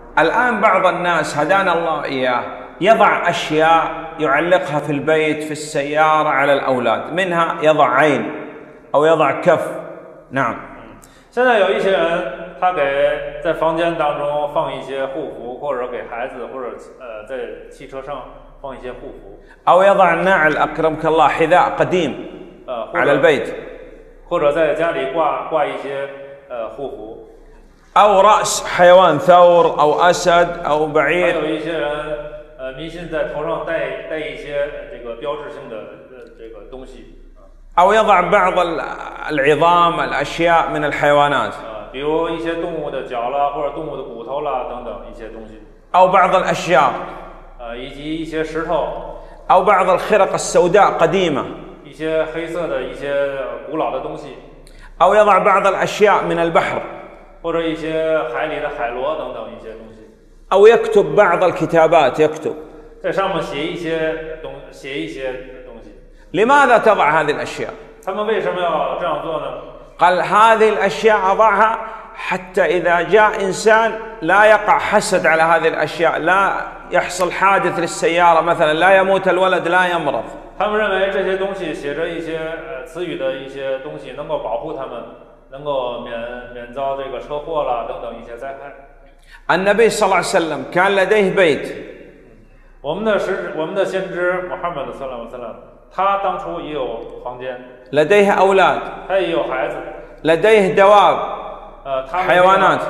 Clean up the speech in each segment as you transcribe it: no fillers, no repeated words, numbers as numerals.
الآن بعض الناس هدانا الله إياه يضع أشياء يعلقها في البيت في السيارة على الأولاد، منها يضع عين أو يضع كف. نعم. 现在有一些人，他在房间当中放一些护符，或者给孩子，或者在汽车上放一些护符。 أو يضع نعل أكرمك الله حذاء قديم على البيت. 或者在家里挂一些护符。 أو رأس حيوان ثور أو أسد أو بعير. 还有一些人迷信在头上戴一些这个标志性的这个东西。 أو يضع بعض العظام الأشياء من الحيوانات. 比如一些动物的脚啦，或者动物的骨头啦等等一些东西。 أو بعض الأشجار. 以及一些石头。 أو بعض الخرق السوداء قديمة. 一些黑色的一些古老的东西。 أو يضع بعض الأشياء من البحر. 或者一些海里的海螺等等一些东西。 أو يكتب بعض الكتابات يكتب. 在上面写一些东西。 لماذا تضع هذه الأشياء؟ 他们为什么要这样做呢？ قال هذه الأشياء أضعها حتى إذا جاء إنسان لا يقع حسد على هذه الأشياء، لا يحصل حادث للسيارة مثلا، لا يموت الولد، لا يمرض. 他们认为这些东西写着一些词语的一些东西，能够保护他们，能够免遭这个车祸啦等等一些灾害。 النبي صلى الله عليه وسلم كان لديه بيت. 我们的先知穆罕默德صلى الله عليه وسلم， 他当初也有房间。 لديه أولاد. 他也有孩子。 لديه دواب. حيوانات.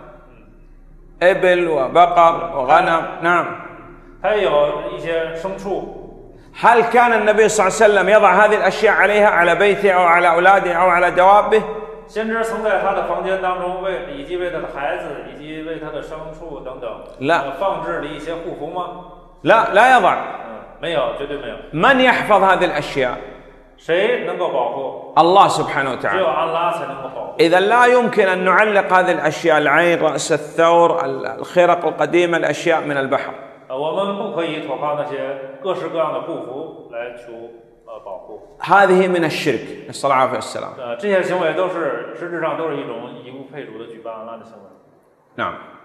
إبل وبقر وغنم. نعم. 他也有一些牲畜。 هل كان النبي صلى الله عليه وسلم يضع هذه الأشياء عليها على بيته أو على أولاده أو على دوابه؟ 先知曾在他的房间当中以及为他的孩子以及为他的牲畜等等，放置了一些护符吗？ لا يضع. 没有，绝对没有。 من يحفظ هذه الأشياء؟ 谁能够保护 الله سبحانه 只 وتعالى. 有安拉才能够保护。 إذا لا يمكن أن نعلق هذه الأشياء، العين، رأس الثور، الخرق القديمة، الأشياء من البحر. 我们不可以投靠那些各式各样的护符来求保护。 هذه من الشرك، نسأل الله العافية والسلام. 这些行为实质上都是一种以物配主的举办安拉的行为。 نعم.